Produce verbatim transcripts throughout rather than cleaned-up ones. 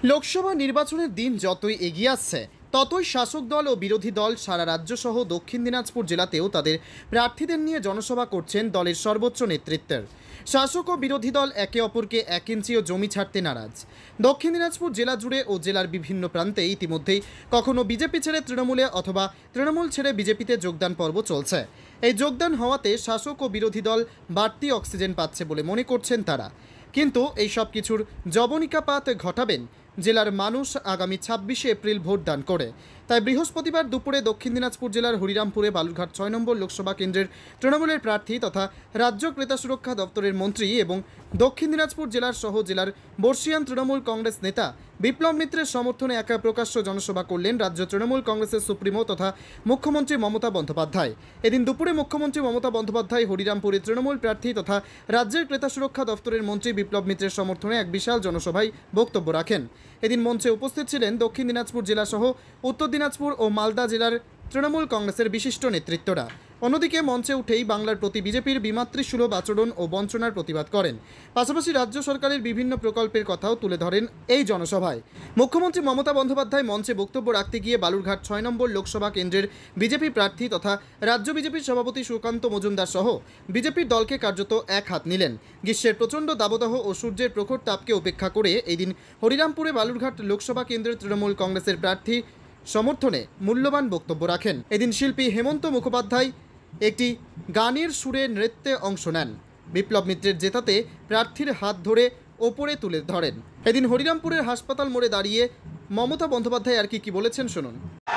লোকসভা নির্বাচনের দিন যতই এগিয়ে আসছে ততই শাসক দল ও বিরোধী দল সারা রাজ্য সহ দক্ষিণ দিনাজপুর জেলাতেও তাদের প্রার্থীদের নিয়ে জনসভা করছেন দলের সর্বোচ্চ নেতৃত্বের। শাসক ও বিরোধী দল একে অপরকে এক ইঞ্চিও জমি ছাড়তে নারাজ। দক্ষিণ দিনাজপুর জেলা জুড়ে ও জেলার বিভিন্ন প্রান্তে ইতিমধ্যেই কখনো বিজেপি ছেড়ে তৃণমূলে অথবা তৃণমূল ছেড়ে বিজেপিতে যোগদান পর্ব চলছে। এই যোগদান হওয়াতে শাসক ও বিরোধী দল বাড়তি অক্সিজেন পাচ্ছে বলে মনে করছেন তারা। কিন্তু এই সব কিছুর জবনিকাপাত ঘটাবেন জেলার মানুষ আগামী ছাব্বিশে এপ্রিল ভোটদান করে। তাই বৃহস্পতিবার দুপুরে দক্ষিণ দিনাজপুর জেলার হরিরামপুরে বালুরঘাট ছয় নম্বর লোকসভা কেন্দ্রের তৃণমূলের প্রার্থী তথা রাজ্য ক্রেতা সুরক্ষা দপ্তরের মন্ত্রী এবং দক্ষিণ দিনাজপুর জেলার সহ জেলার বর্ষিয়ান তৃণমূল কংগ্রেস নেতা বিপ্লব মিত্রের সমর্থনে একা প্রকাশ্য জনসভা করলেন রাজ্য তৃণমূল কংগ্রেসের সুপ্রিমো তথা মুখ্যমন্ত্রী মমতা বন্দ্যোপাধ্যায়। এদিন দুপুরে মুখ্যমন্ত্রী মমতা বন্দ্যোপাধ্যায় হরিরামপুরে তৃণমূল প্রার্থী তথা রাজ্যের ক্রেতা সুরক্ষা দপ্তরের মন্ত্রী বিপ্লব মিত্রের সমর্থনে এক বিশাল জনসভায় বক্তব্য রাখেন। এদিন মঞ্চে উপস্থিত ছিলেন দক্ষিণ দিনাজপুর জেলা সহ উত্তর দিনাজপুর ও মালদা জেলার তৃণমূল কংগ্রেসের বিশিষ্ট নেতৃত্বরা। অন্যদিকে মঞ্চে উঠেই বাংলার প্রতি বিজেপির বিমাতৃসুলভ আচরণ ও বঞ্চনার প্রতিবাদ করেন। পাশাপাশি রাজ্য সরকারের বিভিন্ন প্রকল্পের কথাও তুলে ধরেন এই জনসভায়। মুখ্যমন্ত্রী মমতা বন্দ্যোপাধ্যায় মঞ্চে বক্তব্য রাখতে গিয়ে বালুরঘাট ছয় নম্বর লোকসভা কেন্দ্রের বিজেপি প্রার্থী তথা রাজ্য বিজেপির সভাপতি সুকান্ত মজুমদার সহ বিজেপির দলকে কার্যত এক হাত নিলেন। গ্রীষ্মের প্রচণ্ড দাবদাহ ও সূর্যের প্রখর তাপকে উপেক্ষা করে এই দিন হরিরামপুরে বালুরঘাট লোকসভা কেন্দ্রের তৃণমূল কংগ্রেসের প্রার্থী সমর্থনে মূল্যবান বক্তব্য রাখেন। এদিন শিল্পী হেমন্ত মুখোপাধ্যায় একটি গানের সুরে নৃত্যে অংশ নেন। বিপ্লব মিত্রের জেতাতে প্রার্থীর হাত ধরে ওপরে তুলে ধরেন। এদিন হরিরামপুরের হাসপাতাল মোড়ে দাঁড়িয়ে মমতা বন্দ্যোপাধ্যায় আর কি কি বলেছেন শুনুন।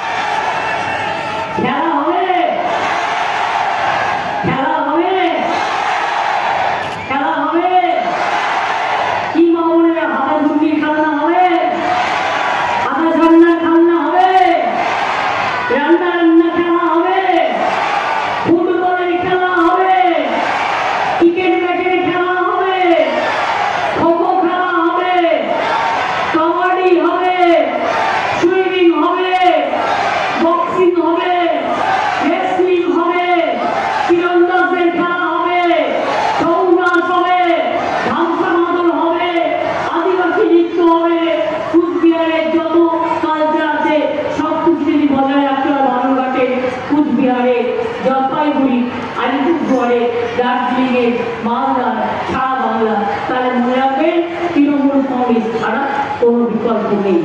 জলপাইগুড়ি, আলিপুরদুয়ারে, দার্জিলিংয়ে, মালদা, সারা বাংলা, তাহলে মনে রাখবেন তৃণমূল কংগ্রেস ছাড়া কোনো বিকল্প নেই।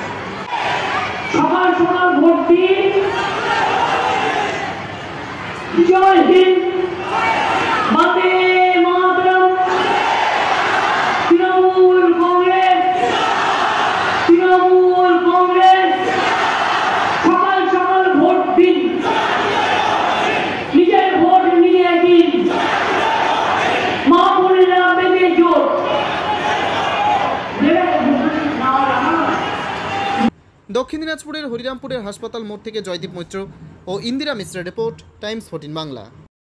সকাল সকাল ভোট দিন। জয় হিন্দ, বন্দে মাতরম। তৃণমূল কংগ্রেস, তৃণমূল কংগ্রেস। সকাল সকাল ভোট দিন, নিজের ভোট নিয়ে দিন, মা বোনেরা বেঁধে জোট। দক্ষিণ দিনাজপুরের হরিরামপুরের হাসপাতাল মোড় থেকে জয়দীপ মৈত্র ও ইন্দিরা মিশ্রের রিপোর্ট, টাইমস ফোরটিন বাংলা।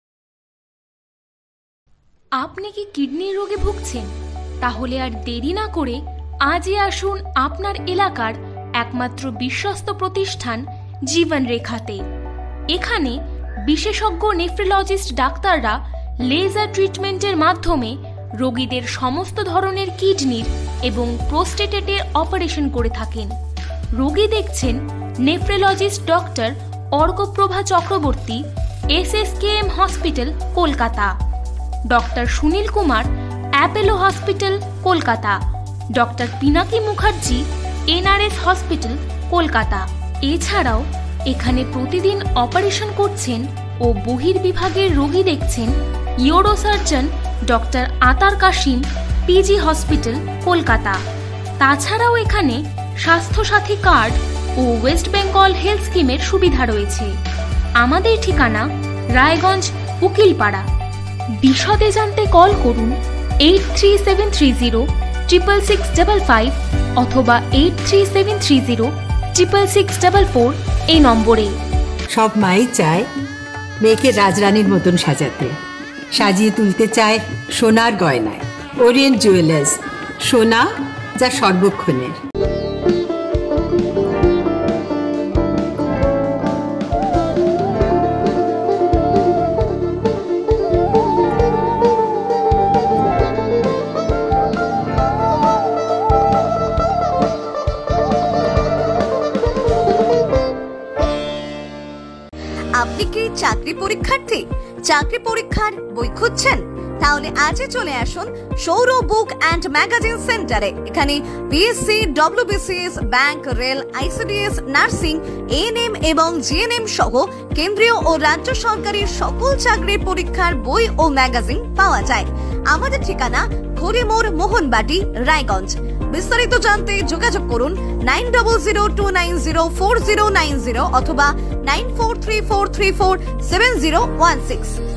আপনি কি কিডনির রোগে ভুগছেন? তাহলে আর দেরি না করে আজই আসুন আপনার এলাকার একমাত্র বিশ্বস্ত প্রতিষ্ঠান জীবন রেখাতে। এখানে বিশেষজ্ঞ নেফ্রোলজিস্ট ডাক্তাররা লেজার ট্রিটমেন্টের মাধ্যমে রোগীদের সমস্ত ধরনের কিডনির এবং প্রোস্টেটেটের অপারেশন করে থাকেন। রোগী দেখছেন nephrologist doctor Arkaprabha Chakraborty, S S K M hospital, Kolkata. Doctor Sunil Kumar, Apollo hospital, Kolkata. Doctor Pinaki Mukherjee, N R S hospital, Kolkata. এছাড়াও এখানে প্রতিদিন অপারেশন করছেন ও বহির্বিভাগের রোগী দেখছেন ইউরোসার্জন ডক্টর আতার কাশিম, পিজি হসপিটাল, কলকাতা। তাছাড়াও এখানে স্বাস্থ্যসাথী কার্ড ও ওয়েস্ট বেঙ্গল হেলথ স্কিমের সুবিধা রয়েছে। আমাদের ঠিকানা রায়গঞ্জ, উকিলপাড়া। বিশদে জানতে কল করুন eight three seven three zero triple six double five অথবা eight three seven three zero triple six double four এই নম্বরে। সব মাই চায় মেয়েকে রাজরানীর মতন সাজাতে, সাজিয়ে তুলতে চায় সোনার গয়নায়। ওরিয়েন্ট জুয়েলার্স, সোনা যা সর্বক্ষণের। আপনি কি চাকরি পরীক্ষার্থী? চাকরি পরীক্ষার বই খুঁজছেন? তাহলে আজই চলে আসুন সৌর বুক অ্যান্ড ম্যাগাজিন সেন্টারে। এখানে BSc, WBCS, bank, rail, ICDS, nursing, ANM এবং জিএনএম সহ কেন্দ্রীয় ও রাজ্য সরকারি সকল চাকরির পরীক্ষার বই ও ম্যাগাজিন পাওয়া যায়। আমাদের ঠিকানা ঘড়িমোড়, মোহনবাটি, রায়গঞ্জ। বিস্তারিত জানতে যোগাযোগ করুন nine double zero two nine zero four zero nine zero অথবা nine four three four three four seven zero one six.